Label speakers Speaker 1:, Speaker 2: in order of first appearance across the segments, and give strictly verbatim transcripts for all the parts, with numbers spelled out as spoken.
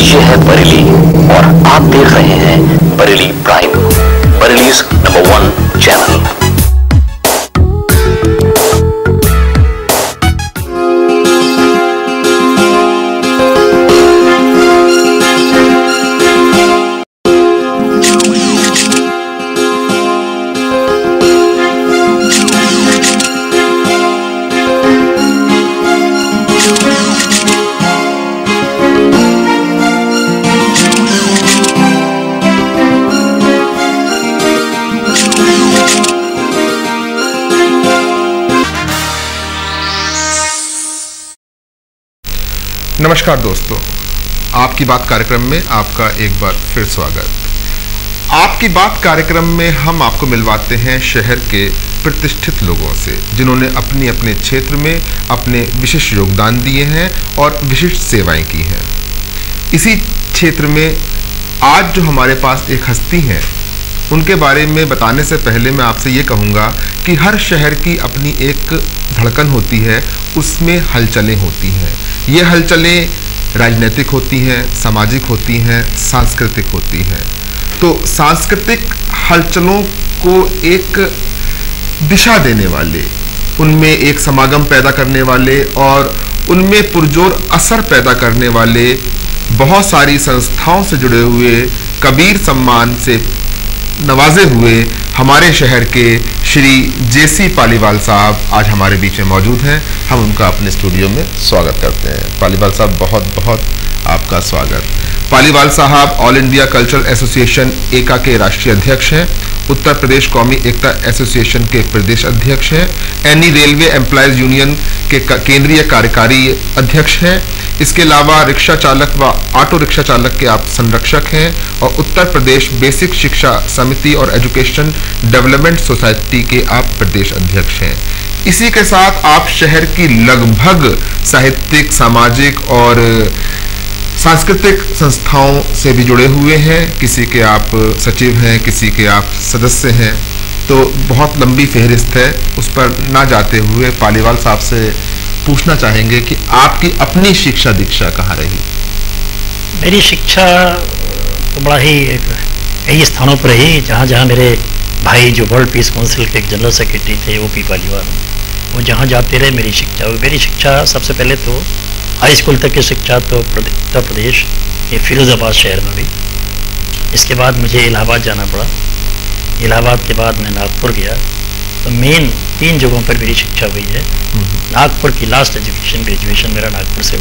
Speaker 1: ये है बरेली और आप देख रहे हैं Bareilly prime, Bareilly's number one channel.
Speaker 2: नमस्कार दोस्तों, आपकी बात कार्यक्रम में आपका एक बार फिर स्वागत। आपकी बात कार्यक्रम में हम आपको मिलवाते हैं शहर के प्रतिष्ठित लोगों से, जिन्होंने अपने अपने क्षेत्र में अपने विशिष्ट योगदान दिए हैं और विशिष्ट सेवाएं की हैं। इसी क्षेत्र में आज जो हमारे पास एक हस्ती हैं, उनके बारे में बताने से पहले मैं आपसे ये कहूँगा कि हर शहर की अपनी एक धड़कन होती है, उसमें हलचलें होती हैं। ये हलचलें राजनीतिक होती हैं, सामाजिक होती हैं, सांस्कृतिक होती हैं। तो सांस्कृतिक हलचलों को एक दिशा देने वाले, उनमें एक समागम पैदा करने वाले और उनमें पुरजोर असर पैदा करने वाले बहुत सारी संस्थाओं से जुड़े हुए, कबीर सम्मान से नवाजे हुए हमारे शहर के श्री जे सी पालीवाल साहब आज हमारे बीच में मौजूद हैं। हम उनका अपने स्टूडियो में स्वागत करते हैं। पालीवाल साहब, बहुत बहुत आपका स्वागत। पालीवाल साहब ऑल इंडिया कल्चरल एसोसिएशन एका के राष्ट्रीय अध्यक्ष हैं, उत्तर प्रदेश कौमी एकता एसोसिएशन के प्रदेश अध्यक्ष हैं, एनी रेलवे एम्प्लॉयज यूनियन के केंद्रीय कार्यकारी अध्यक्ष हैं। इसके अलावा रिक्शा चालक व ऑटो रिक्शा चालक के आप संरक्षक हैं और उत्तर प्रदेश बेसिक शिक्षा समिति और एजुकेशन डेवलपमेंट सोसाइटी के आप प्रदेश अध्यक्ष हैं। इसी के साथ आप शहर की लगभग साहित्यिक, सामाजिक और सांस्कृतिक संस्थाओं से भी जुड़े हुए हैं। किसी के आप सचिव हैं, किसी के आप सदस्य हैं, तो बहुत लंबी फहरिस्त है। उस पर ना जाते हुए पालीवाल साहब से पूछना चाहेंगे कि आपकी अपनी शिक्षा दीक्षा कहाँ रही?
Speaker 3: मेरी शिक्षा तो बड़ा ही कई स्थानों पर रही, जहाँ जहाँ मेरे भाई जो वर्ल्ड पीस काउंसिल के जनरल सेक्रेटरी थे ओ पी पालीवाल, वो जहाँ जाते रहे मेरी शिक्षा हुई। मेरी शिक्षा सबसे पहले तो हाई स्कूल तक की शिक्षा तो उत्तर प्रदेश के फिरोजाबाद शहर में हुई। इसके बाद मुझे इलाहाबाद जाना पड़ा। इलाहाबाद के बाद मैं नागपुर गया। तो मेन तीन जगहों पर मेरी शिक्षा हुई है। नागपुर की लास्ट एजुकेशन ग्रेजुएशन मेरा नागपुर से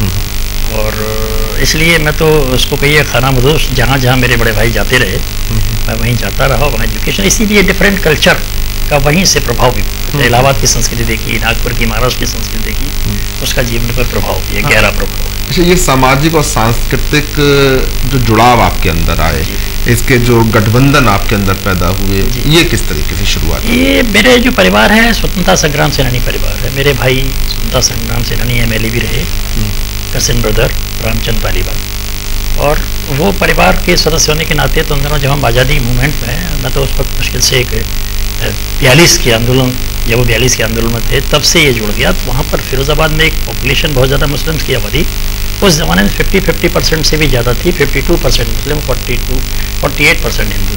Speaker 3: हुआ और इसलिए मैं तो उसको कहिए खाना मदोश, जहाँ जहाँ मेरे बड़े भाई जाते रहे मैं वहीं जाता रहा, वहाँ एजुकेशन। इसीलिए डिफरेंट कल्चर का वहीं से प्रभाव भी, इलाहाबाद की संस्कृति देखी, नागपुर की, महाराष्ट्र की संस्कृति देखी, उसका जीवन पर प्रभाव भी है, गहरा प्रभाव।
Speaker 2: अच्छा, ये सामाजिक और सांस्कृतिक जो जुड़ाव आपके अंदर आए, इसके जो गठबंधन आपके अंदर पैदा हुए, ये किस तरीके से शुरुआत?
Speaker 3: ये मेरे जो परिवार है स्वतंत्रता संग्राम सेनानी परिवार है। मेरे भाई स्वतंत्रता संग्राम सेनानी एम एल ए भी रहे, कजिन ब्रदर रामचंद्र पालीवाल, और वो परिवार के सदस्य होने के नाते तो अंदर जब हम आज़ादी मूवमेंट में हैं, मैं तो उस वक्त मुश्किल से एक बयालीस के आंदोलन, जब वो बयालीस के आंदोलन में थे तब से ये जुड़ गया। तो वहाँ पर फिरोजाबाद में एक पॉपुलेशन बहुत ज़्यादा मुस्लिम्स की आबादी उस ज़माने में फिफ्टी फिफ्टी परसेंट से भी ज़्यादा थी। Fifty two percent Muslim, forty two forty eight percent Hindu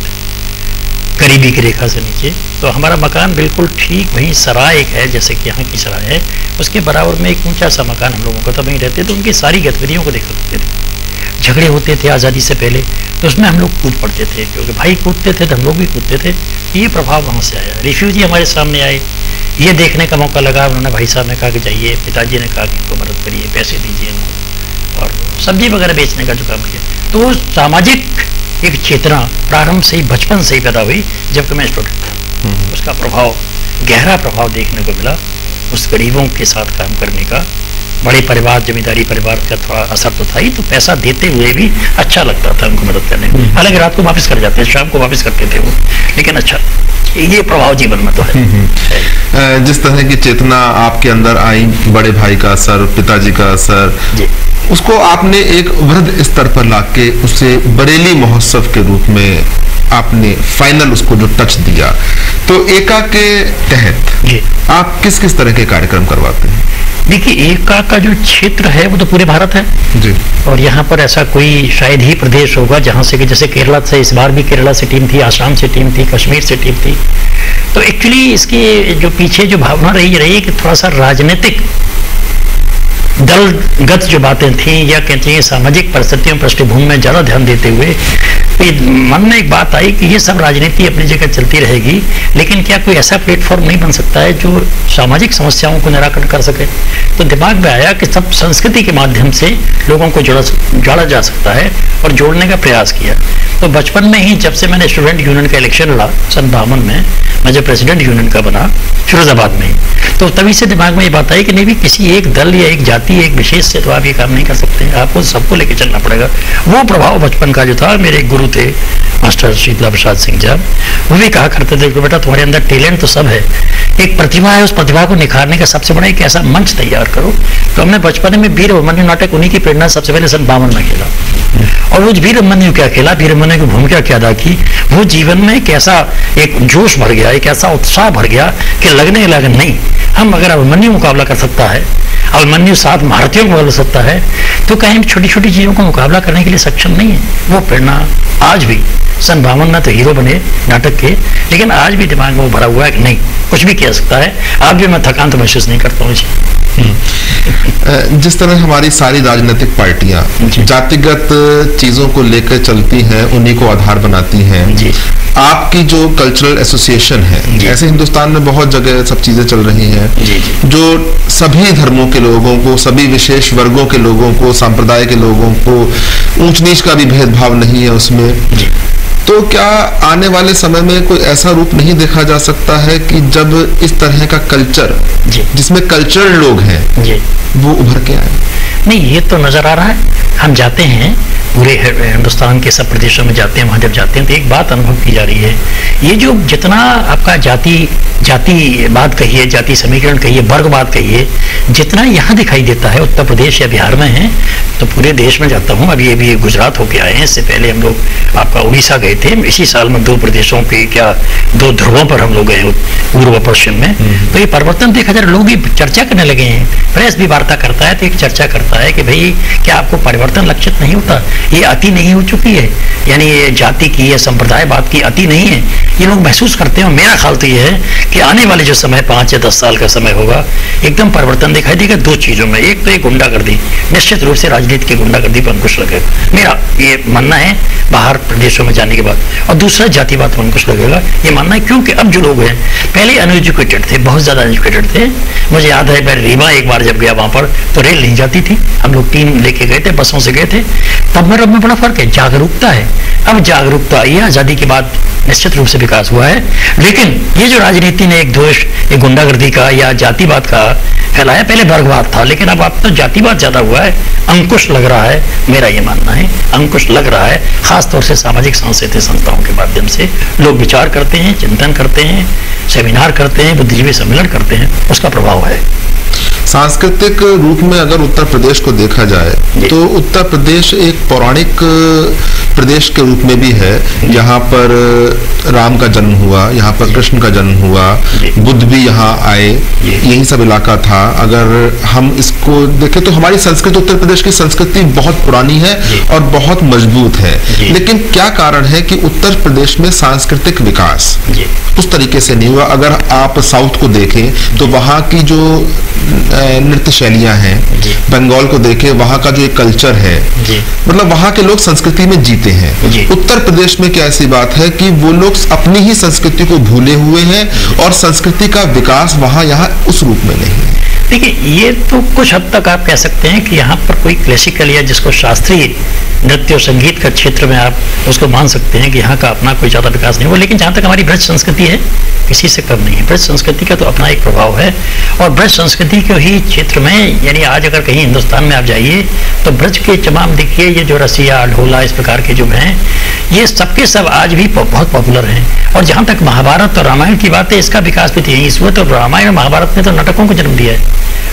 Speaker 3: थे, गरीबी की रेखा से नीचे। तो हमारा मकान बिल्कुल ठीक वहीं सराय एक है, जैसे कि यहाँ की सराय है, उसके बराबर में एक ऊंचा सा मकान हम लोगों का था। वहीं रहते तो उनकी सारी गतिविधियों को देखा करते थे। झगड़े होते थे आज़ादी से पहले तो उसमें हम लोग कूद पड़ते थे, क्योंकि भाई कूदते थे तो हम लोग भी कूदते थे। ये प्रभाव वहाँ से आया। रिफ्यूजी हमारे सामने आए, ये देखने का मौका लगा। उन्होंने भाई साहब ने कहा कि जाइए, पिताजी ने कहा कि इनको मदद करिए, पैसे दीजिए इनको, और सब्जी वगैरह बेचने का जो काम किया। तो सामाजिक एक चेतना प्रारंभ से ही, बचपन से ही पैदा हुई जबकि मैं स्टूडेंट था। उसका प्रभाव, गहरा प्रभाव देखने को मिला। उस गरीबों के साथ काम करने का, बड़े परिवार, जमींदारी परिवार का थोड़ा असर तो था ही, तो पैसा देते हुए भी अच्छा लगता था उनको मदद करने में। हालांकि रात को वापस कर जाते हैं, शाम को वापस करते थे वो, लेकिन अच्छा ये प्रभाव जीवन में तो है।
Speaker 2: जिस तरह की चेतना आपके अंदर आई, बड़े भाई का असर, पिताजी का असर, उसको आपने एक वृहद स्तर पर लाके उसे बरेली महोत्सव के रूप में आपने फाइनल उसको जो टच दिया, तो एका के तहत
Speaker 3: जी
Speaker 2: आप किस किस तरह के कार्यक्रम करवाते हैं?
Speaker 3: देखिए, एका का जो क्षेत्र है वो तो पूरे भारत है
Speaker 2: जी,
Speaker 3: और यहाँ पर ऐसा कोई शायद ही प्रदेश होगा जहाँ से कि जैसे केरला से, इस बार भी केरला से टीम थी, आसाम से टीम थी, कश्मीर से टीम थी। तो एक्चुअली इसके जो पीछे जो भावना रही रही कि थोड़ा सा राजनीतिक दलगत जो बातें थी या कहते हैं सामाजिक परिस्थितियों पृष्ठभूमि में ज़्यादा ध्यान देते हुए मन में एक बात आई कि ये सब राजनीति अपनी जगह चलती रहेगी, लेकिन क्या कोई ऐसा प्लेटफॉर्म नहीं बन सकता है जो सामाजिक समस्याओं को निराकरण कर सके। तो दिमाग में आया कि सब संस्कृति के माध्यम से लोगों को जोड़ा जोड़ा जा सकता है और जोड़ने का प्रयास किया। तो बचपन में ही जब से मैंने स्टूडेंट यूनियन का इलेक्शन लड़ा सन बावन में, मैं जब प्रेसिडेंट यूनियन का बना फिरोजाबाद में ही, तो तभी से दिमाग में ये बात आई कि नहीं भी किसी एक दल या एक जाति एक विशेष से तो आप ये काम नहीं कर सकते हैं, आपको सबको लेके चलना पड़ेगा। वो प्रभाव बचपन का जो था, मेरे एक गुरु थे मास्टर शीतला प्रसाद सिंह जी, वो भी कहा करते थे कि बेटा तुम्हारे अंदर टैलेंट तो सब है, एक प्रतिभा है, उस प्रतिभा को निखारने का सबसे बड़ा एक ऐसा मंच तैयार करो। तो हमने बचपन में वीर अभिमन्यु नाटक उन्हीं की प्रेरणा सबसे पहले सन बावन में खेला, और वो वीर अभिमन्यु क्या खेला, वीर अभिमन्यु की भूमिका क्या अदा की, वो जीवन में कैसा एक जोश भर गया, एक ऐसा उत्साह भर गया कि लगने लगा नहीं, हम अगर अभिमन्यु मुकाबला कर सकता है, अभिमन्यु सात भारतीयों को बदल सकता है, तो कहीं छोटी छोटी चीज़ों का मुकाबला करने के लिए सक्षम नहीं है। वो प्रेरणा आज भी, सन बावन में तो हीरो बने नाटक के, लेकिन आज भी दिमाग में वो भरा हुआ है कि नहीं कुछ भी किया सकता है। आज भी मैं थकान तो महसूस नहीं करता हूँ।
Speaker 2: जिस तरह हमारी सारी राजनीतिक पार्टियां जातिगत चीजों को लेकर चलती हैं, उन्हीं को आधार बनाती हैं,
Speaker 3: जी।
Speaker 2: आपकी जो कल्चरल एसोसिएशन है, ऐसे हिंदुस्तान में बहुत जगह सब चीजें चल रही हैं,
Speaker 3: जी, जी।
Speaker 2: जो सभी धर्मों के लोगों को, सभी विशेष वर्गों के लोगों को, संप्रदाय के लोगों को, ऊंच नीच का भी भेदभाव नहीं है उसमें,
Speaker 3: जी।
Speaker 2: तो क्या आने वाले समय में कोई ऐसा रूप नहीं देखा जा सकता है कि जब इस तरह का कल्चर, जिसमें कल्चरल लोग हैं, जी, वो उभर के आए?
Speaker 3: नहीं, ये तो नजर आ रहा है। हम जाते हैं पूरे हिंदुस्तान के सब प्रदेशों में जाते हैं, वहाँ जब जाते हैं तो एक बात अनुभव की जा रही है, ये जो जितना आपका जाति जाति बात कहिए, जाति समीकरण कहिए, वर्ग बात कहिए, जितना यहाँ दिखाई देता है उत्तर प्रदेश या बिहार में है, तो पूरे देश में जाता हूँ। अभी अभी गुजरात होके आए हैं, इससे पहले हम लोग आपका उड़ीसा गए थे। इसी साल में दो प्रदेशों के क्या दो ध्रुवों पर हम लोग गए, पूर्व पश्चिम में। तो ये परिवर्तन देखा जाए, लोग भी चर्चा करने लगे हैं, प्रेस भी वार्ता करता है तो एक चर्चा करता है कि भाई क्या आपको परिवर्तन लक्षित नहीं होता, ये अति नहीं हो चुकी है, यानी ये जाति की या संप्रदायवाद की अति नहीं है, ये लोग महसूस करते हैं। मेरा ख्याल तो ये है कि आने वाले जो समय पाँच या दस साल का समय होगा, एकदम परिवर्तन दिखाई देगा दो चीज़ों में। एक तो ये गुंडागर्दी, निश्चित रूप से राजनीति की गुंडागर्दी पर अंकुश लगेगा, मेरा ये मानना है बाहर प्रदेशों में जाने के बाद। और दूसरा जातिवाद पर अंकुश लगेगा, ये मानना है, क्योंकि अब जो लोग हैं पहले अनएजुकेटेड थे, बहुत ज़्यादा अनएजुकेटेड थे। मुझे याद है मैं रीवा एक बार जब गया वहाँ पर तो रेल नहीं जाती थी, हम लोग टीम लेके गए थे, बसों से गए थे। तब मेरे में बड़ा फर्क है, जागरूकता है। अब जागरूकता आई है, आज़ादी के बाद निश्चित रूप से विकास हुआ है, लेकिन ये जो राजनीति ने एक दोष एक गुंडागर्दी का या जातिवाद का फैलाया, पहले वर्गवाद था, लेकिन अब अब तो जातिवाद ज्यादा हुआ है, अंकुश लग रहा है, मेरा ये मानना है, अंकुश लग रहा है। खासतौर से सामाजिक सांस्कृतिक संस्थाओं के माध्यम से लोग विचार करते हैं, चिंतन करते हैं, सेमिनार करते हैं, बुद्धिजीवी सम्मेलन करते हैं, उसका प्रभाव है।
Speaker 2: सांस्कृतिक रूप में अगर उत्तर प्रदेश को देखा जाए तो उत्तर प्रदेश एक पौराणिक प्रदेश के रूप में भी है। यहाँ पर राम का जन्म हुआ, यहाँ पर कृष्ण का जन्म हुआ, बुद्ध भी यहाँ आए, यही सब इलाका था। अगर हम इसको देखें तो हमारी संस्कृति, उत्तर प्रदेश की संस्कृति बहुत पुरानी है और बहुत मजबूत है, लेकिन क्या कारण है कि उत्तर प्रदेश में सांस्कृतिक विकास उस तरीके से नहीं हुआ? अगर आप साउथ को देखें तो वहाँ की जो नृत्य शैलियां हैं, बंगाल को देखें, वहाँ का जो एक कल्चर है, मतलब वहाँ के लोग संस्कृति में जीते हैं। उत्तर प्रदेश में क्या ऐसी बात है कि वो लोग अपनी ही संस्कृति को भूले हुए हैं और संस्कृति का विकास वहाँ यहाँ उस रूप में नहीं है?
Speaker 3: देखिए, ये तो कुछ हद तक आप कह सकते हैं कि यहाँ पर कोई क्लासिकल या जिसको शास्त्रीय नृत्य और संगीत का क्षेत्र में आप उसको मान सकते हैं कि यहाँ का अपना कोई ज़्यादा विकास नहीं हुआ, लेकिन जहाँ तक हमारी ब्रज संस्कृति है, किसी से कम नहीं है। ब्रज संस्कृति का तो अपना एक प्रभाव है, और ब्रज संस्कृति के ही क्षेत्र में, यानी आज अगर कहीं हिंदुस्तान में आप जाइए तो ब्रज के तमाम देखिए, ये जो रसिया ढोला इस प्रकार के जो हैं, ये सबके सब आज भी बहुत पॉपुलर हैं। और जहाँ तक महाभारत और रामायण की बात है, इसका विकास भी यहीं हुआ। तो रामायण और महाभारत ने तो नाटकों को जन्म दिया है,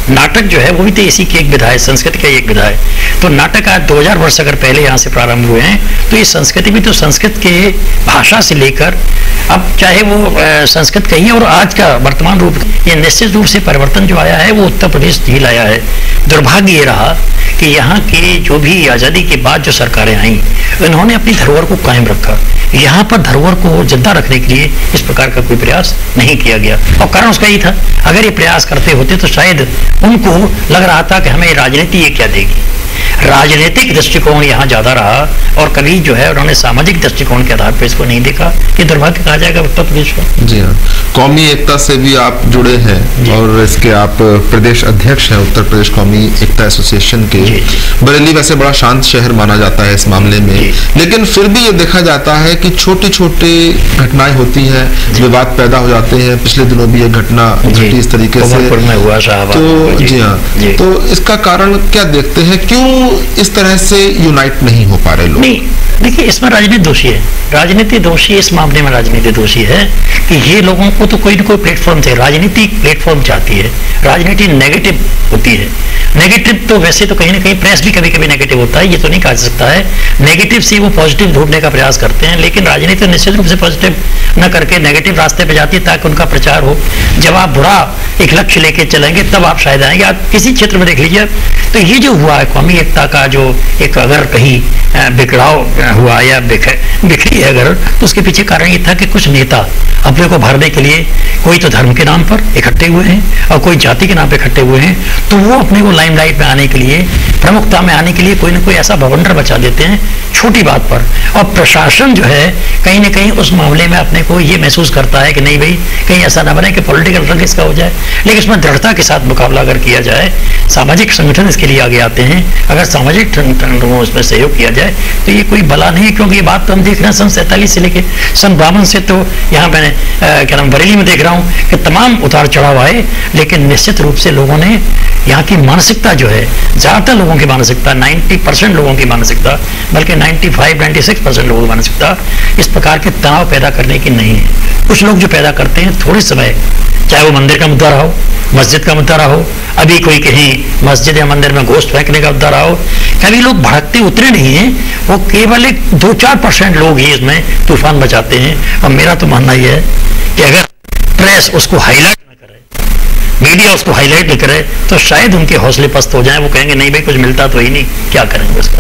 Speaker 3: नाटक जो है वो भी तो इसी की एक विधा है, संस्कृति का एक विधा है। तो नाटक आज दो हज़ार वर्ष अगर पहले यहाँ से प्रारंभ हुए हैं, तो ये संस्कृति भी तो संस्कृत के भाषा से लेकर अब चाहे वो संस्कृत कहिए और आज का वर्तमान रूप, ये निश्चित रूप से परिवर्तन जो आया है वो उत्तर प्रदेश ही लाया है। दुर्भाग्य ये रहा कि यहाँ के जो भी आज़ादी के बाद जो सरकारें आई, उन्होंने अपनी धरोहर को कायम रखा। यहाँ पर धरोहर को जिंदा रखने के लिए इस प्रकार का कोई प्रयास नहीं किया गया, और कारण उसका ही था, अगर ये प्रयास करते होते तो शायद उनको लग रहा था कि हमें राजनीति ये क्या देगी। राजनीतिक दृष्टिकोण यहाँ ज्यादा रहा और कभी जो है उन्होंने सामाजिक दृष्टिकोण के आधार पर इसको नहीं देखा। ये दुर्भाग्य कहा जाएगा उत्तर प्रदेश का।
Speaker 2: जी हाँ, कौमी एकता से भी आप जुड़े हैं और इसके आप प्रदेश अध्यक्ष हैं उत्तर प्रदेश कौमी एकता एसोसिएशन के। बरेली वैसे बड़ा शांत शहर माना जाता है इस मामले में, लेकिन फिर भी ये देखा जाता है कि छोटी छोटी घटनाएं होती हैं, विवाद पैदा हो जाते हैं। पिछले दिनों भी ये घटना घटी इस तरीके से
Speaker 3: हुआ
Speaker 2: तो जी हाँ, तो इसका कारण क्या देखते हैं, क्यों इस तरह से यूनाइट नहीं हो पा रहे लोग?
Speaker 3: नहीं, देखिए इसमें राजनीति दोषी है, राजनीति दोषी इस मामले में राजनीति दोषी है कि ये लोगों को तो कोई ना कोई प्लेटफॉर्म चाहिए, राजनीति प्लेटफॉर्म चाहती है। राजनीति नेगेटिव होती है, नेगेटिव तो वैसे तो कहीं ना कहीं प्रेस भी कभी कभी नेगेटिव होता है, ये तो नहीं कहा जा सकता है। नेगेटिव से वो पॉजिटिव ढूंढने का प्रयास करते हैं, लेकिन राजनीति निश्चित रूप से पॉजिटिव न करके नेगेटिव रास्ते पे जाती है ताकि उनका प्रचार हो। जब आप बुरा एक लक्ष्य लेके चलेंगे तब आप शायद आएंगे। आप किसी क्षेत्र में देख लीजिए, तो ये जो हुआ है कौमी एकता का जो एक अगर कहीं बिगड़ाव हुआ या बिखरी है अगर, तो उसके पीछे कारण ये था कि कुछ नेता अपने को भरने के लिए कोई तो धर्म के नाम पर इकट्ठे हुए हैं और कोई जाति के नाम पर इकट्ठे हुए हैं, तो वो अपने को लाइमलाइट में आने के लिए, प्रमुखता में आने के लिए कोई ना कोई ऐसा भवंडर बचा देते हैं छोटी बात पर। और प्रशासन जो है कहीं ना कहीं उस मामले में अपने को ये महसूस करता है कि नहीं भाई कहीं ऐसा ना बने कि पॉलिटिकल रंग इसका हो जाए, लेकिन इसमें दृढ़ता के साथ मुकाबला अगर किया जाए, सामाजिक संगठन इसके लिए आगे आते हैं, अगर सामाजिक संगठनों इसमें सहयोग किया जाए तो ये कोई बला नहीं। क्योंकि ये बात तो हम देख रहे हैं सन सैंतालीस से लेके सन बावन से, तो यहाँ मैंने क्या नाम बरेली में देख रहा हूँ कि तमाम उतार चढ़ाव आए, लेकिन निश्चित रूप से लोगों ने यहाँ की मानसिकता जो है, ज्यादातर लोगों की मानसिकता, नब्बे परसेंट लोगों की मानसिकता, बल्कि पचानवे छियानवे परसेंट लोगों की मानसिकता इस प्रकार के तनाव पैदा करने की नहीं है। कुछ लोग जो पैदा करते हैं थोड़े समय, चाहे वो मंदिर का मुद्दा रहा हो, मस्जिद का मुद्दा रहा हो, अभी कोई कहीं मस्जिद या मंदिर में गोश्त फेंकने का मुद्दा रहा हो, कभी लोग भड़कते उतरे नहीं हैं, वो केवल एक दो चार परसेंट लोग ही इसमें तूफान बचाते हैं। और मेरा तो मानना यह है कि अगर प्रेस उसको हाईलाइट न करे, मीडिया उसको हाईलाइट नहीं करे, तो शायद उनके हौसले पस्त हो जाएं, वो कहेंगे नहीं भाई कुछ मिलता तो ही नहीं, क्या करेंगे उसका।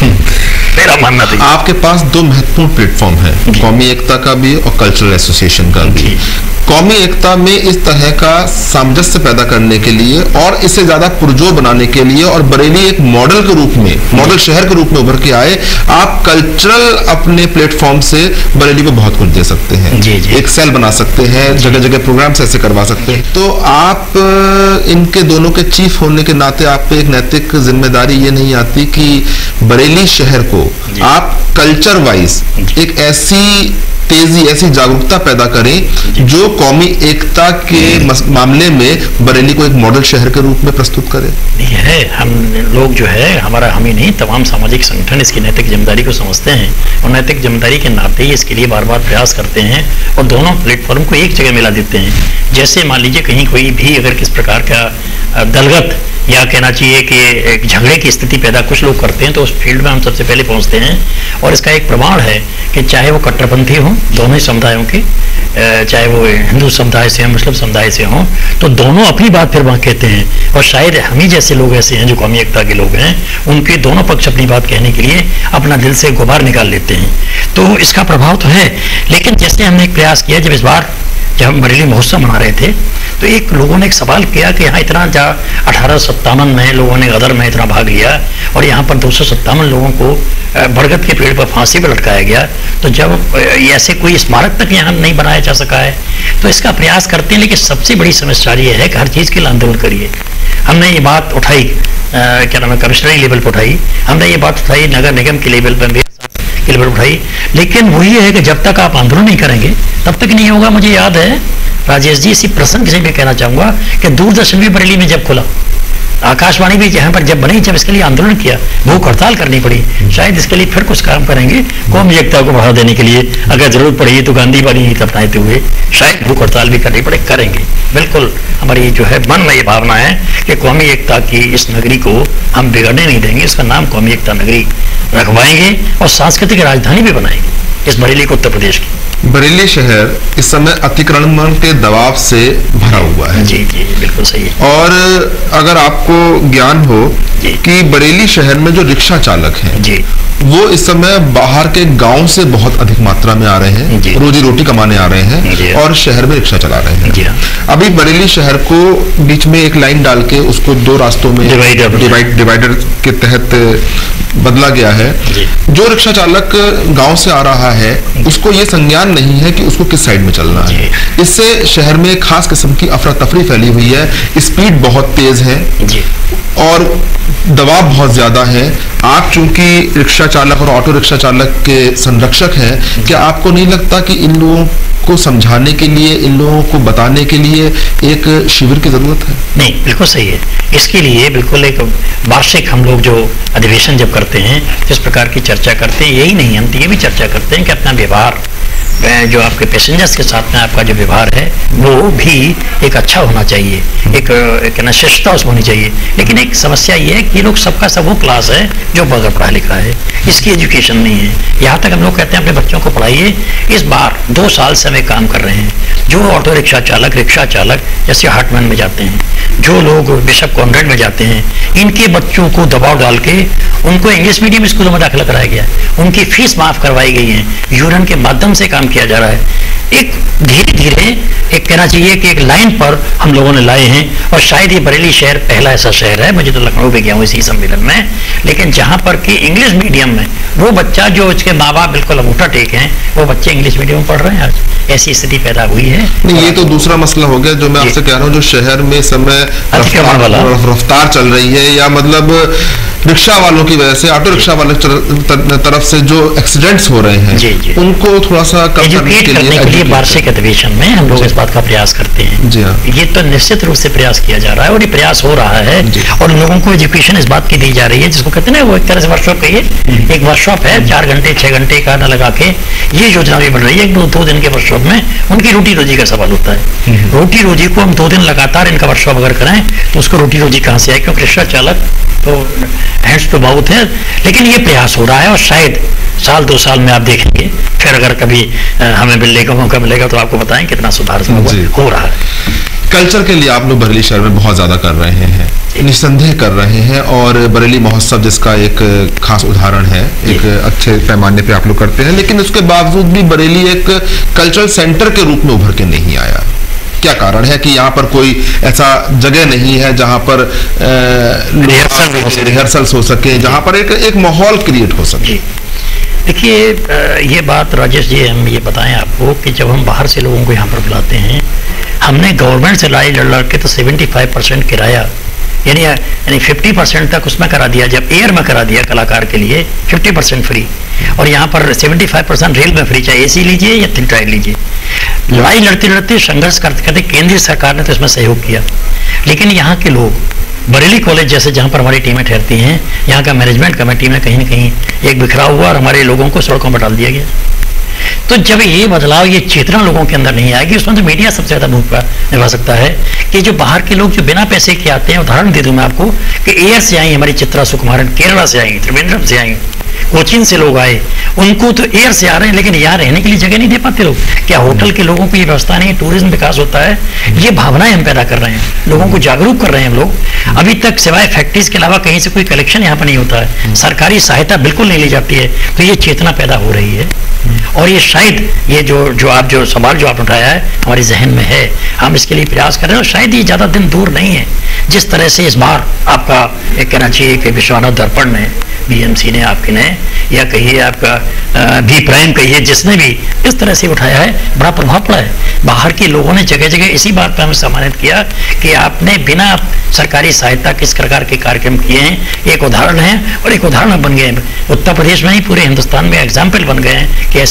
Speaker 3: मेरा मानना तो
Speaker 2: आपके पास दो महत्वपूर्ण प्लेटफॉर्म है, कौमी एकता का भी और कल्चरल एसोसिएशन का भी। कौमी एकता में इस तरह का सामंजस्य पैदा करने के लिए और इसे ज्यादा पुरजोर बनाने के लिए, और बरेली एक मॉडल के रूप में, मॉडल शहर के रूप में उभर के आए, आप कल्चरल अपने प्लेटफॉर्म से बरेली को बहुत कुछ दे सकते हैं।
Speaker 3: जी जी।
Speaker 2: एक सेल बना सकते हैं, जगह जगह प्रोग्राम्स ऐसे करवा सकते हैं। तो आप इनके दोनों के चीफ होने के नाते आप पे एक नैतिक जिम्मेदारी ये नहीं आती कि बरेली शहर को आप कल्चर वाइज एक ऐसी तेजी, ऐसी जागरूकता पैदा करें जो कौमी एकता के मामले में बरेली को एक मॉडल शहर के रूप में प्रस्तुत करे?
Speaker 3: नहीं है, हम लोग जो है, हमारा हम ही नहीं, तमाम सामाजिक संगठन इसकी नैतिक जिम्मेदारी को समझते हैं और नैतिक जिम्मेदारी के नाते ही इसके लिए बार बार प्रयास करते हैं और दोनों प्लेटफॉर्म को एक जगह मिला देते हैं। जैसे मान लीजिए कहीं कोई भी अगर किस प्रकार का दलगत या कहना चाहिए कि एक झगड़े की स्थिति पैदा कुछ लोग करते हैं, तो उस फील्ड में हम सबसे पहले पहुंचते हैं। और इसका एक प्रमाण है कि चाहे वो कट्टरपंथी हों दोनों ही समुदायों के, चाहे वो हिंदू समुदाय से हों, मुस्लिम समुदाय से हों, तो दोनों अपनी बात फिर वहाँ कहते हैं। और शायद हम ही जैसे लोग ऐसे हैं जो कौमी एकता के लोग हैं, उनके दोनों पक्ष अपनी बात कहने के लिए अपना दिल से गुबार निकाल लेते हैं। तो इसका प्रभाव तो है। लेकिन जैसे हमने एक प्रयास किया, जब इस बार जब हम बरेली महोत्सव मना रहे थे, तो एक लोगों ने एक सवाल किया कि यहाँ इतना जा अठारह सौ सत्तावन में लोगों ने गदर में इतना भाग लिया और यहाँ पर दो सौ सत्तावन लोगों को बरगद के पेड़ पर फांसी पर लटकाया गया, तो जब ऐसे कोई स्मारक तक यहाँ नहीं बनाया जा सका है, तो इसका प्रयास करते हैं। लेकिन सबसे बड़ी समस्या ये है कि हर चीज़ के लिए आंदोलन करिए। हमने ये बात उठाई, क्या नाम है, कमिश्नरी लेवल पर उठाई, हमने ये बात उठाई नगर निगम के लेवल पर भी के लेवल उठाई, लेकिन वही है कि जब तक आप आंदोलन नहीं करेंगे तब तक नहीं होगा। मुझे याद है राजेश जी, इसी प्रसंग से मैं कहना चाहूंगा कि दूरदर्शन भी बरेली में जब खुला आकाशवाणी भी जहाँ पर जब बनी, जब इसके लिए आंदोलन किया, भूख हड़ताल करनी पड़ी, शायद इसके लिए फिर कुछ काम करेंगे कौमी एकता को बढ़ावा देने के लिए। अगर जरूरत पड़ी तो गांधी वाली नीति अपनाते हुए शायद भूख हड़ताल भी करनी पड़े, करेंगे। बिल्कुल हमारी जो है मन में ये भावना है कि कौमी एकता की इस नगरी को हम बिगड़ने नहीं देंगे, इसका नाम कौमी एकता नगरी रखवाएंगे और सांस्कृतिक राजधानी भी बनाएंगे इस बरेली को, उत्तर प्रदेश की।
Speaker 2: बरेली शहर इस समय अतिक्रमण के दबाव से भरा हुआ है।
Speaker 3: जी जी बिल्कुल सही है।
Speaker 2: और अगर आपको ज्ञान हो कि बरेली शहर में जो रिक्शा चालक हैं
Speaker 3: जी,
Speaker 2: वो इस समय बाहर के गांव से बहुत अधिक मात्रा में आ रहे हैं, रोजी रोटी कमाने आ रहे हैं और शहर में रिक्शा चला रहे हैं। अभी बरेली शहर को बीच में एक लाइन डाल के उसको दो रास्तों में डिवाइड डिवाइडर के तहत बदला गया है। जो रिक्शा चालक गांव से आ रहा है उसको ये संज्ञान नहीं है कि उसको किस साइड में चलना है। इससे शहर में खास किस्म की अफरा तफरी फैली हुई है, स्पीड बहुत तेज है और दबाव बहुत ज्यादा है। आप चूंकि रिक्शा चालक और ऑटो रिक्शा चालक के संरक्षक हैं, क्या आपको नहीं लगता कि इन लोगों को समझाने के लिए, इन लोगों को बताने के लिए एक शिविर की जरूरत है?
Speaker 3: नहीं, बिल्कुल सही है। इसके लिए बिल्कुल एक वार्षिक हम लोग जो अधिवेशन जब करते हैं, जिस प्रकार की चर्चा करते हैं, यही नहीं, हम ये भी चर्चा करते हैं कि अपना व्यवहार जो आपके पैसेंजर्स के साथ में आपका जो व्यवहार है वो भी एक अच्छा होना चाहिए, एक एक शिष्टता उसमें होनी चाहिए। लेकिन एक समस्या ये है कि लोग सबका सब वो क्लास है जो बगैर पढ़ा लिखा है, इसकी एजुकेशन नहीं है। यहाँ तक हम लोग कहते हैं अपने बच्चों को पढ़ाइए। इस बार दो साल से हमें काम कर रहे हैं, जो ऑटो रिक्शा चालक, रिक्शा चालक जैसे हार्टमैन में जाते हैं, जो लोग बिशप कॉन्वेंट में जाते हैं, इनके बच्चों को दबाव डाल के उनको इंग्लिश मीडियम स्कूलों में दाखिला कराया गया, उनकी फीस माफ करवाई गई है, यूनियन के माध्यम से काम किया जा रहा है। एक धीरे धीरे एक कहना चाहिए कि एक लाइन पर हम लोगों ने लाए हैं। और शायद ये बरेली शहर पहला ऐसा शहर है, मुझे तो लखनऊ भी गया हूँ इसी सम्मेलन में, लेकिन जहाँ पर कि इंग्लिश मीडियम में वो बच्चा जो उसके माँ बाप बिल्कुल अंगूठा टेक हैं, वो बच्चे इंग्लिश मीडियम में पढ़ रहे हैं। आज ऐसी स्थिति पैदा हुई है।
Speaker 2: नहीं, ये तो दूसरा मसला हो गया जो मैं आपसे कह रहा हूँ, जो शहर में समय रफ्तार चल रही है, या मतलब रिक्शा वालों की वजह से, ऑटो रिक्शा वालों की तरफ से जो एक्सीडेंट्स हो रहे हैं, जी, जी। उनको थोड़ा सा कम करने के लिए
Speaker 3: वार्षिक अधिवेशन में हम लोग इस बात का प्रयास करते हैं।
Speaker 2: जी हाँ।
Speaker 3: ये तो निश्चित रूप से प्रयास किया जा रहा है और ये प्रयास हो रहा है और लोगों को एजुकेशन इस बात की दी जा रही है, जिसको कहते हैं ना, वो एक तरह से वर्कशॉप कहिए, एक वर्कशॉप है, चार घंटे छह घंटे का ना लगा के ये योजना भी बन रही है। दो, दो दिन के वर्कशॉप में उनकी रोटी रोजी का सवाल होता है। रोटी रोजी को हम दो दिन लगातार इनका वर्कशॉप अगर करें तो उसको रोटी रोजी कहाँ से आए, क्योंकि रिक्शा चालक तो हैंड्स तो बहुत है। लेकिन ये प्रयास हो रहा है और शायद साल दो साल में आप देखेंगे, फिर अगर कभी हमें मिलने का मौका मिलेगा तो आपको बताएं कितना सुधार हो रहा है।
Speaker 2: कल्चर के लिए आप लोग बरेली शहर में बहुत ज्यादा कर रहे हैं, निस्संदेह कर रहे हैं, और बरेली महोत्सव जिसका एक खास उदाहरण है, एक अच्छे पैमाने पे आप लोग करते हैं। लेकिन उसके बावजूद भी बरेली एक कल्चरल सेंटर के रूप में उभर के नहीं आया। क्या कारण है कि यहाँ पर कोई ऐसा जगह नहीं है जहाँ पर रिहर्सल्स हो सके, जहाँ पर एक एक माहौल क्रिएट हो सके?
Speaker 3: देखिए, ये बात राजेश जी हम ये बताएं आपको कि जब हम बाहर से लोगों को यहाँ पर बुलाते हैं, हमने गवर्नमेंट से लड़ाई लड़ लड़ के तो पचहत्तर परसेंट किराया यानी यानी पचास परसेंट तक उसमें करा दिया, जब एयर में करा दिया कलाकार के लिए पचास परसेंट फ्री, और यहाँ पर पचहत्तर परसेंट रेल में फ्री, चाहे एसी लीजिए या थिन टायर लीजिए। लड़ाई लड़ते लड़ते संघर्ष करते करते केंद्रीय सरकार ने तो इसमें सहयोग किया, लेकिन यहाँ के लोग बरेली कॉलेज जैसे जहाँ पर हमारी टीमें ठहरती हैं, यहाँ का मैनेजमेंट कमेटी में कहीं ना कहीं एक बिखरा हुआ और हमारे लोगों को सड़कों पर डाल दिया गया। तो जब ये बदलाव, ये चेतना लोगों के अंदर नहीं आएगी, उसमें तो मीडिया सबसे ज्यादा भूमिका निभा सकता है कि जो बाहर के लोग जो बिना पैसे के आते हैं, उदाहरण दे दूं मैं आपको कि एयर से आई हमारी चित्रा सुकुमारन, केरला से आई, त्रिवेंद्रम से आई, कोचीन से लोग आए, उनको तो एयर से आ रहे हैं, लेकिन यहाँ रहने के लिए जगह नहीं दे पाते लोग। क्या होटल के लोगों को ये व्यवस्था नहीं, टूरिज्म विकास होता है? ये भावनाएं हम पैदा कर रहे हैं, लोगों को जागरूक कर रहे हैं हम लोग। अभी तक सिवाय फैक्ट्रीज के अलावा कहीं से कोई कलेक्शन यहाँ पर नहीं होता है, सरकारी सहायता बिल्कुल नहीं ली जाती है। तो ये चेतना पैदा हो रही है और ये शायद ये जो जो आप जो सवाल जो आपने उठाया है हमारे जहन में है, हम इसके लिए प्रयास कर रहे हैं और शायद ये ज़्यादा दिन दूर नहीं है। जिस तरह से इस बार आपका एक कहना चाहिए कि विश्वनाथ दर्पण ने, बीएमसी ने, आपके ने, या कहिए आपका भी प्राइम कहिए, जिसने भी इस तरह से उठाया है, बड़ा प्रभाव पड़ा है। बाहर के लोगों ने जगह जगह इसी बात पर हमें सम्मानित किया कि आपने बिना सरकारी सहायता किस प्रकार के कार्यक्रम किए हैं, एक उदाहरण है और एक उदाहरण बन गए हैं। उत्तर प्रदेश में ही पूरे हिंदुस्तान में एग्जाम्पल बन गए हैं कि ऐसे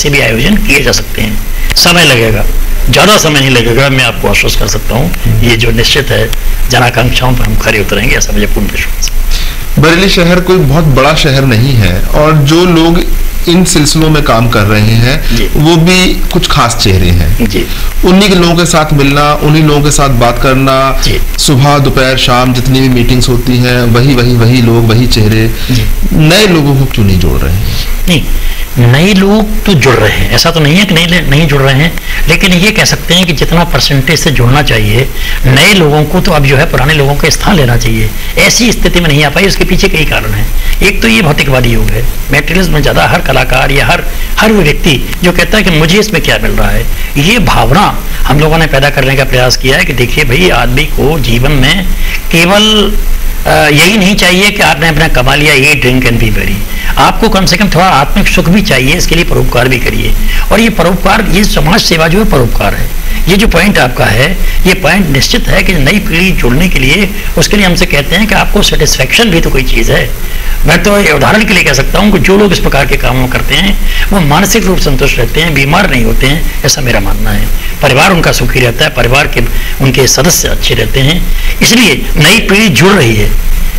Speaker 3: ऐसे भी आयोजन किए जा सकते हैं। समय लगेगा, ज़्यादा समय नहीं लगेगा, मैं आपको आश्वस्त कर सकता हूँ। ये जो निश्चित है जन आकांक्षाओं पर हम खरे उतरेंगे, ऐसा मुझे पूर्ण विश्वास है।
Speaker 2: बरेली शहर कोई बहुत बड़ा शहर नहीं है और जो लोग इन सिलसिलों में काम कर रहे हैं वो भी कुछ खास चेहरे हैं जी। उन्हीं के लोगों के साथ मिलना, उन्हीं लोगों के साथ बात करना, सुबह दोपहर शाम जितनी भी मीटिंग्स होती हैं वही वही वही लोग, वही चेहरे, नए लोगों को क्यों नहीं जोड़ रहे हैं?
Speaker 3: नहीं, नए लोग तो जुड़ रहे हैं, ऐसा तो नहीं है कि नहीं नहीं जुड़ रहे हैं, लेकिन ये कह सकते हैं कि जितना परसेंटेज से जुड़ना चाहिए नए लोगों को तो अब जो है पुराने लोगों का स्थान लेना चाहिए। ऐसी स्थिति में नहीं आ पाई, उसके पीछे कई कारण हैं। एक तो ये भौतिकवादी युग है, मेटेरियलिज्म में ज़्यादा हर कलाकार या हर हर वो व्यक्ति जो कहता है कि मुझे इसमें क्या मिल रहा है, ये भावना हम लोगों ने पैदा करने का प्रयास किया है कि देखिए भाई, आदमी को जीवन में केवल यही नहीं चाहिए कि आपने अपना कमा लिया, ये ड्रिंक एंड बी वेरी, आपको कम से कम थोड़ा आत्मिक सुख भी चाहिए, इसके लिए परोपकार भी करिए। और ये परोपकार, ये समाज सेवा जो है परोपकार है। ये जो पॉइंट आपका है, ये पॉइंट निश्चित है कि नई पीढ़ी जुड़ने के लिए, उसके लिए हमसे कहते हैं कि आपको सेटिस्फेक्शन भी तो कोई चीज़ है। मैं तो उदाहरण के लिए कह सकता हूँ कि जो लोग इस प्रकार के कामों करते हैं वो मानसिक रूप से संतुष्ट रहते हैं, बीमार नहीं होते हैं, ऐसा मेरा मानना है। परिवार उनका सुखी रहता है, परिवार के उनके सदस्य अच्छे रहते हैं। इसलिए नई पीढ़ी जुड़ रही है,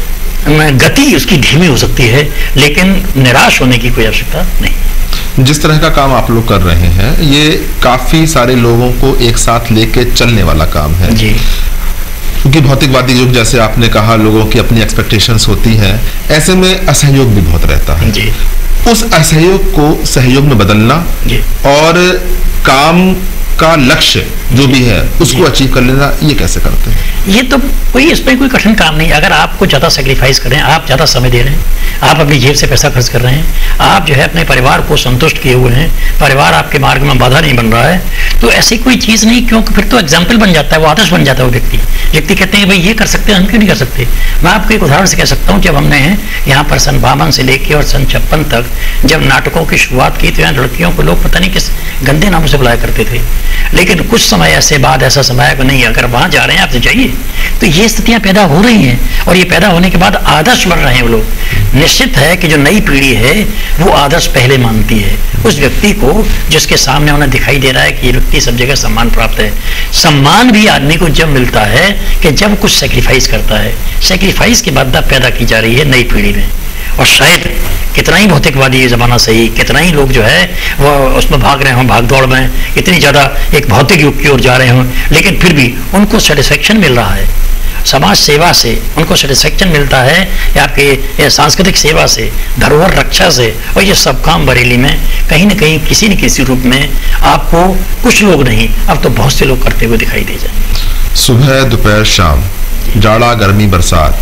Speaker 3: गति उसकी धीमी हो सकती है, लेकिन निराश होने की कोई आवश्यकता नहीं।
Speaker 2: जिस तरह का काम आप लोग कर रहे हैं ये काफी सारे लोगों को एक साथ लेके चलने वाला काम है जी। क्योंकि भौतिकवादी युग, जैसे आपने कहा, लोगों की अपनी एक्सपेक्टेशंस होती हैं, ऐसे में असहयोग भी बहुत रहता है जी। उस असहयोग को सहयोग में बदलना जी। और काम का लक्ष्य जो भी है उसको अचीव कर लेना, ये कैसे करते हैं?
Speaker 3: ये तो कोई इसमें कोई कठिन काम नहीं। अगर आपको ज़्यादा सेक्रीफाइस करें, आप ज़्यादा समय दे रहे हैं, आप अपनी जेब से पैसा खर्च कर रहे हैं, आप जो है अपने परिवार को संतुष्ट किए हुए हैं, परिवार आपके मार्ग में बाधा नहीं बन रहा है, तो ऐसी कोई चीज़ नहीं, क्योंकि फिर तो एग्जाम्पल बन जाता है, वो आदर्श बन जाता है वो व्यक्ति। व्यक्ति कहते हैं भाई ये कर सकते हैं, हम क्यों नहीं कर सकते? मैं आपको एक उदाहरण से कह सकता हूँ, जब हमने यहाँ पर सन बावन से लेकर और सन छप्पन तक जब नाटकों की शुरुआत की तो यहाँ लड़कियों को लोग पता नहीं किस गंदे नामों से बुलाया करते थे। लेकिन कुछ समय ऐसे बाद ऐसा समय आया कि नहीं, अगर वहाँ जा रहे हैं आप तो जाइए। तो ये स्थितियाँ पैदा हो रही हैं और ये पैदा होने के बाद आदर्श बन रहे हैं वो लोग। निश्चित है कि जो नई पीढ़ी है वो आदर्श पहले मानती है उस व्यक्ति को जिसके सामने उन्हें दिखाई दे रहा है कि ये व्यक्ति सब जगह सम्मान प्राप्त है। सम्मान भी आदमी को जब मिलता है कि जब कुछ सेक्रीफाइस करता है। सेक्रीफाइस की बाधा पैदा की जा रही है नई पीढ़ी में, और शायद कितना ही भौतिकवादी जमाना सही, कितना ही लोग जो है वो उसमें भाग रहे हों, भाग दौड़ में इतनी ज़्यादा एक भौतिक युग की ओर जा रहे हों, लेकिन फिर भी उनको सेटिस्फेक्शन मिल रहा है समाज सेवा से, उनको सेटिस्फेक्शन मिलता है आपके सांस्कृतिक सेवा से, धरोहर रक्षा से। और ये सब काम बरेली में कहीं ना कहीं किसी न किसी रूप में आपको कुछ लोग नहीं, अब तो बहुत से लोग करते हुए दिखाई दे जाए।
Speaker 2: सुबह दोपहर शाम, जाड़ा गर्मी बरसात,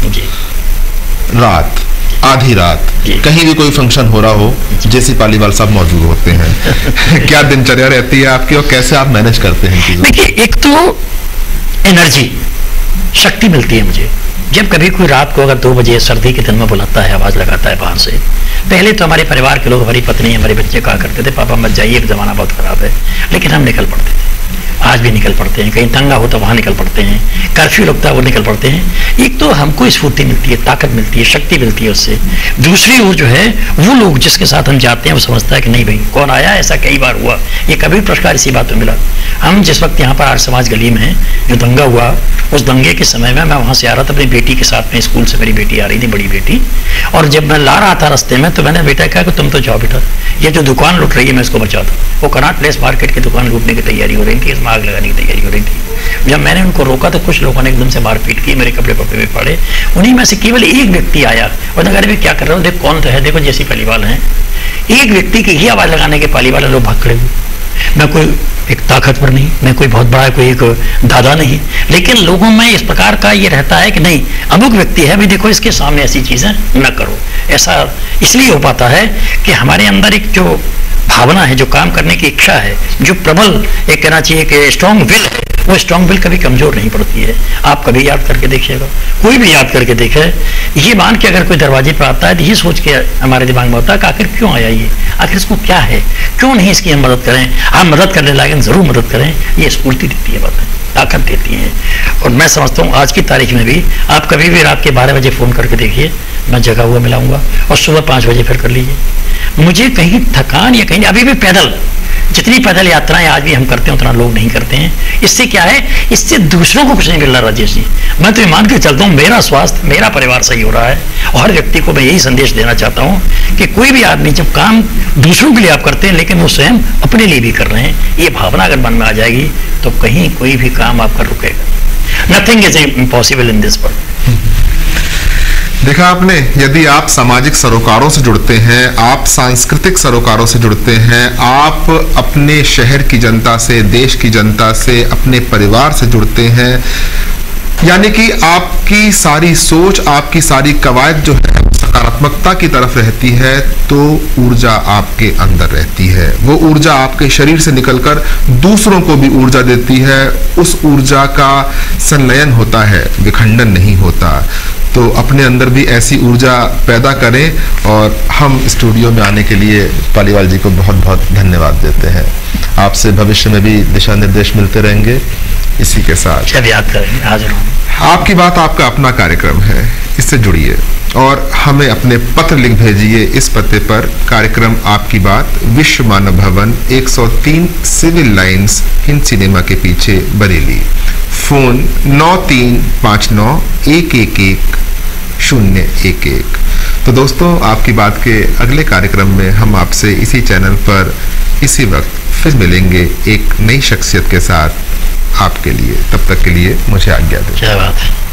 Speaker 2: रात आधी रात, कहीं भी कोई फंक्शन हो रहा हो, जे.सी. पालीवाल साहब मौजूद होते हैं। क्या दिनचर्या रहती है आपकी और कैसे आप मैनेज करते हैं चीज़ों?
Speaker 3: देखिए, एक तो एनर्जी, शक्ति मिलती है मुझे जब कभी कोई रात को अगर दो बजे सर्दी के दिन में बुलाता है, आवाज़ लगाता है बाहर से। पहले तो हमारे परिवार के लोग, हमारी पत्नी, हमारे बच्चे कहा करते थे पापा मत जाइए, ज़माना बहुत ख़राब है, लेकिन हम निकल पड़ते थे। आज भी निकल पड़ते हैं, कहीं दंगा हो तो वहाँ निकल पड़ते हैं, कर्फ्यू लगता है वो निकल पड़ते हैं। एक तो हमको स्फूर्ति मिलती है, ताकत मिलती है, शक्ति मिलती है उससे। दूसरी ओर जो है वो लोग जिसके साथ हम जाते हैं वो समझता है कि नहीं भाई कौन आया, ऐसा कई बार हुआ, ये कभी पुरस्कार इसी बात में मिला। हम जिस वक्त यहाँ पर आर्य समाज गली में जो दंगा हुआ, उस दंगे के समय में मैं वहाँ से आ रहा था अपनी बेटी के साथ में, स्कूल से मेरी बेटी आ रही थी, बड़ी बेटी, और जब मैं ला रहा था रास्ते में तो मैंने बेटा कहा कि तुम तो जाओ बेटा, ये जो दुकान लूट रही है मैं इसको बचा दूँ। वो कनाट प्लेस मार्केट की दुकान लूटने की तैयारी हो रही थी, इसमें आग लगाने की तैयारी हो रही थी। जब मैंने उनको रोका तो कुछ लोगों ने एकदम से मारपीट की, मेरे कपड़े पपड़े में पड़े। उन्हीं में से केवल एक व्यक्ति आया और कहा अरे क्या कर रहे हो, देख कौन तो है, देखो जे सी पालीवाल हैं। एक व्यक्ति की ही आवाज़ लगाने के पालीवाल लोग भाग खड़े हुए। मैं कोई एक ताकतवर नहीं, मैं कोई बहुत बड़ा कोई एक दादा नहीं, लेकिन लोगों में इस प्रकार का ये रहता है कि नहीं अमुक व्यक्ति है, भाई देखो इसके सामने ऐसी चीज़ें न करो। ऐसा इसलिए हो पाता है कि हमारे अंदर एक जो भावना है, जो काम करने की इच्छा है, जो प्रबल एक कहना चाहिए कि स्ट्रॉन्ग विल है, वो स्ट्रॉन्ग विल कभी कमजोर नहीं पड़ती है। आप कभी याद करके देखिएगा, कोई भी याद करके देखे, ये मान के अगर कोई दरवाजे पर आता है तो ये सोच के हमारे दिमाग में होता है कि आखिर क्यों आया ये, आखिर इसको क्या है, क्यों नहीं इसकी हम मदद करें। हम मदद करने लायक जरूर मदद करें, ये स्फूर्ति देती है, बातें ताकत देती हैं। और मैं समझता हूँ आज की तारीख में भी आप कभी भी रात के बारह बजे फ़ोन करके देखिए, मैं जगा हुआ मिलाऊंगा और सुबह पाँच बजे फिर कर लीजिए। मुझे कहीं थकान या कहीं, अभी भी पैदल, जितनी पैदल यात्राएं आज भी हम करते हैं उतना लोग नहीं करते हैं। इससे क्या है, इससे दूसरों को कुछ नहीं मिल रहा राजेश जी। मैं तो ये मान के चलता हूँ मेरा स्वास्थ्य, मेरा परिवार सही हो रहा है। और हर व्यक्ति को मैं यही संदेश देना चाहता हूँ कि कोई भी आदमी, जब काम दूसरों के लिए आप करते हैं लेकिन वो स्वयं अपने लिए भी कर रहे हैं, ये भावना अगर मन में आ जाएगी तो कहीं कोई भी काम आपका रुकेगा। Nothing is impossible in this world.
Speaker 2: देखा आपने, यदि आप सामाजिक सरोकारों से जुड़ते हैं, आप सांस्कृतिक सरोकारों से जुड़ते हैं, आप अपने शहर की जनता से, देश की जनता से, अपने परिवार से जुड़ते हैं, यानी कि आपकी सारी सोच, आपकी सारी कवायद जो है सकारात्मकता की तरफ रहती है, तो ऊर्जा आपके अंदर रहती है। वो ऊर्जा आपके शरीर से निकलकर दूसरों को भी ऊर्जा देती है। उस ऊर्जा का संलयन होता है, विखंडन नहीं होता। तो अपने अंदर भी ऐसी ऊर्जा पैदा करें। और हम स्टूडियो में आने के लिए पालीवाल जी को बहुत बहुत धन्यवाद देते हैं। आपसे भविष्य में भी दिशा निर्देश मिलते रहेंगे। इसी के साथ
Speaker 3: जब याद करेंगे हाजिर हूँ।
Speaker 2: आपकी बात आपका अपना कार्यक्रम है, इससे जुड़िए और हमें अपने पत्र लिख भेजिए इस पते पर। कार्यक्रम आपकी बात, विश्व मानव भवन, एक सौ तीन सिविल लाइंस, हिंद सिनेमा के पीछे, बरेली। फोन नौ तीन पाँच नौ एक एक एक शून्य एक एक। तो दोस्तों, आपकी बात के अगले कार्यक्रम में हम आपसे इसी चैनल पर इसी वक्त फिर मिलेंगे एक नई शख्सियत के साथ आपके लिए। तब तक के लिए मुझे आज्ञा दें।
Speaker 3: क्या बात है।